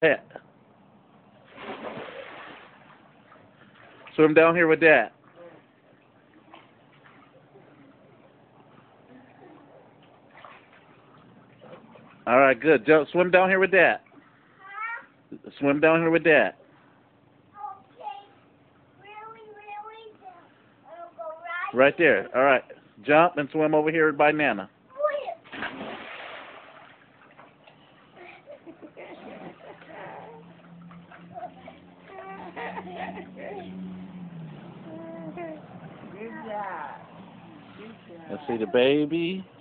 Yeah. Swim down here with Dad. All right, good. Swim down here with Dad. Swim down here with Dad. Right there. All right. Jump and swim over here by Nana. Good job. Good job. Let's see the baby.